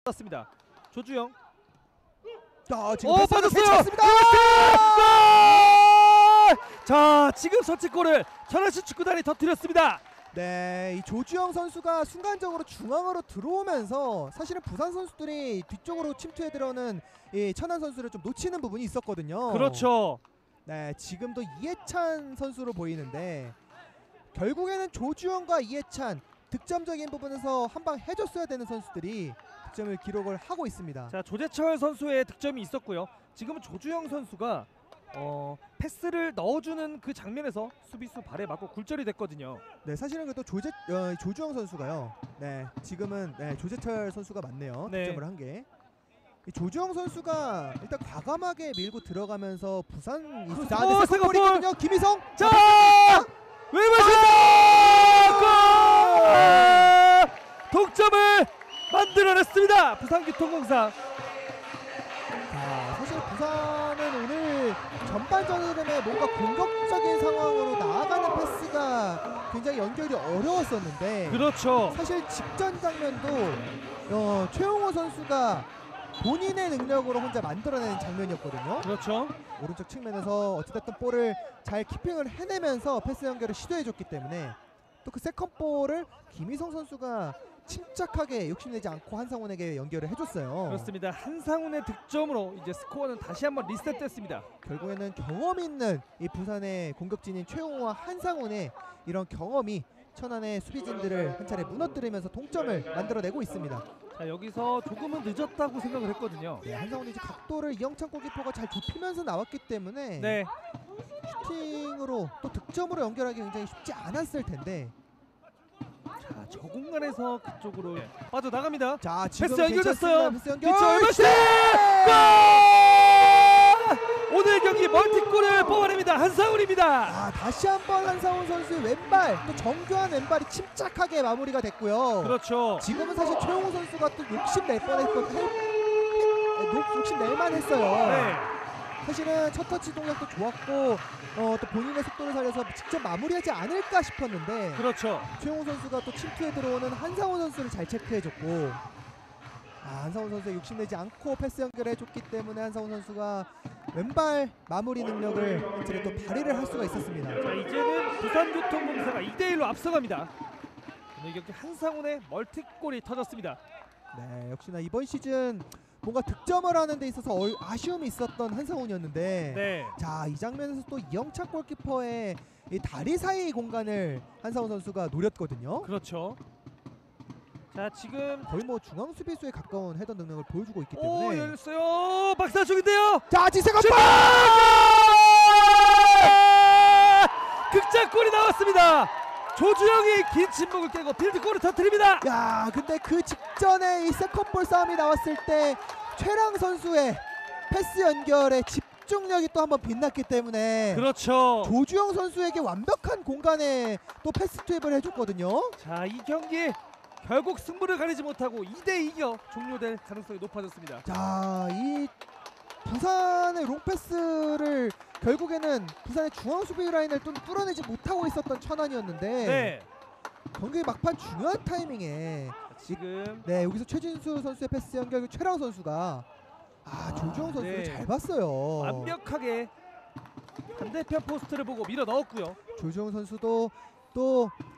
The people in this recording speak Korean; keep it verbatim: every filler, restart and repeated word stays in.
습니다. 조주영. 자, 지금 오, 빠졌어요. 자, 지금 선취골을 천안시 축구단이 터뜨렸습니다. 네, 이 조주영 선수가 순간적으로 중앙으로 들어오면서 사실은 부산 선수들이 뒤쪽으로 침투해 들어오는 이 천안 선수를 좀 놓치는 부분이 있었거든요. 그렇죠. 네, 지금도 이해찬 선수로 보이는데 결국에는 조주영과 이해찬 득점적인 부분에서 한 방 해줬어야 되는 선수들이 득점을 기록을 하고 있습니다. 자, 조재철 선수의 득점이 있었고요. 지금은 조주영 선수가 어, 패스를 넣어주는 그 장면에서 수비수 발에 맞고 굴절이 됐거든요. 네, 사실은 그래도 조재 어, 조주영 선수가요. 네, 지금은 네, 조재철 선수가 맞네요. 네. 득점을 한 게. 이 조주영 선수가 일단 과감하게 밀고 들어가면서 부산 그, 자, 어, 네, 세컨볼이거든요. 김희성. 자, 왼발 슛! 골! 독점을 만들어냈습니다. 부산교통공사. 자, 사실 부산은 오늘 전반전 흐름에 뭔가 공격적인 상황으로 나아가는 패스가 굉장히 연결이 어려웠었는데 그렇죠. 사실 직전 장면도 어, 최용호 선수가 본인의 능력으로 혼자 만들어내는 장면이었거든요. 그렇죠. 오른쪽 측면에서 어찌됐든 볼을 잘 키핑을 해내면서 패스 연결을 시도해줬기 때문에 또 그 세컨볼을 김희성 선수가 침착하게 욕심내지 않고 한상훈에게 연결을 해줬어요. 그렇습니다. 한상훈의 득점으로 이제 스코어는 다시 한번 리셋됐습니다. 결국에는 경험 있는 이 부산의 공격진인 최용호와 한상훈의 이런 경험이 천안의 수비진들을 한 차례 무너뜨리면서 동점을 만들어내고 있습니다. 자, 여기서 조금은 늦었다고 생각을 했거든요. 네, 한상훈이 이제 각도를 이영찬 골키퍼가 잘 좁히면서 나왔기 때문에 네. 슈팅으로 또 득점으로 연결하기 굉장히 쉽지 않았을 텐데. 자, 저 공간에서 그쪽으로 네. 빠져나갑니다. 자, 지금 패스 연결됐어요. 패스 연결. 뒷절 골! 오늘 경기 멀티골을 뽑아냅니다. 한상훈입니다. 아, 다시 한번 한상훈 선수의 왼발, 또 정교한 왼발이 침착하게 마무리가 됐고요. 그렇죠. 지금은 사실 최용호 선수가 또 욕심낼 뻔했거든요. 욕심낼만 했어요. 네. 사실은 첫 터치 동작도 좋았고 어, 또 본인의 속도를 살려서 직접 마무리하지 않을까 싶었는데 그렇죠. 최용호 선수가 또 침투에 들어오는 한상훈 선수를 잘 체크해줬고, 아, 한상훈 선수가 욕심내지 않고 패스 연결해줬기 때문에 한상훈 선수가 왼발 마무리 능력을 이제 또 발휘를 할 수가 있었습니다. 자, 이제는 부산교통공사가 이 대 일로 앞서갑니다. 오늘 경기 한상훈의 멀티골이 터졌습니다. 네, 역시나 이번 시즌 뭔가 득점을 하는 데 있어서 얼, 아쉬움이 있었던 한상훈이었는데 네. 자, 이 장면에서 또 이영찬 골키퍼의 이 다리 사이 공간을 한상훈 선수가 노렸거든요. 그렇죠. 자, 지금 거의 뭐 중앙 수비수에 가까운 헤더 능력을 보여주고 있기 오, 때문에 열렸어요. 박사 쪽인데요. 자, 지세컨 슛! 극장골이 나왔습니다. 조주영이 긴 침묵을 깨고 필드골을 터뜨립니다. 야, 근데 그 직전에 이 세컨볼 싸움이 나왔을 때 최랑 선수의 패스 연결에 집중력이 또 한번 빛났기 때문에 그렇죠. 조주영 선수에게 완벽한 공간에 또 패스 투입을 해줬거든요. 자, 이 경기 결국 승부를 가리지 못하고 이 대 이겨 종료될 가능성이 높아졌습니다. 자, 이 부산의 롱패스를 결국에는 부산의 중앙 수비 라인을 좀 뚫어내지 못하고 있었던 천안이었는데 네. 경기 막판 중요한 타이밍에 지금 네, 여기서 최진수 선수의 패스 연결 최랑 선수가 아, 조주영 선수를 네. 잘 봤어요. 완벽하게 반대편 포스트를 보고 밀어 넣었고요. 조주영 선수도 또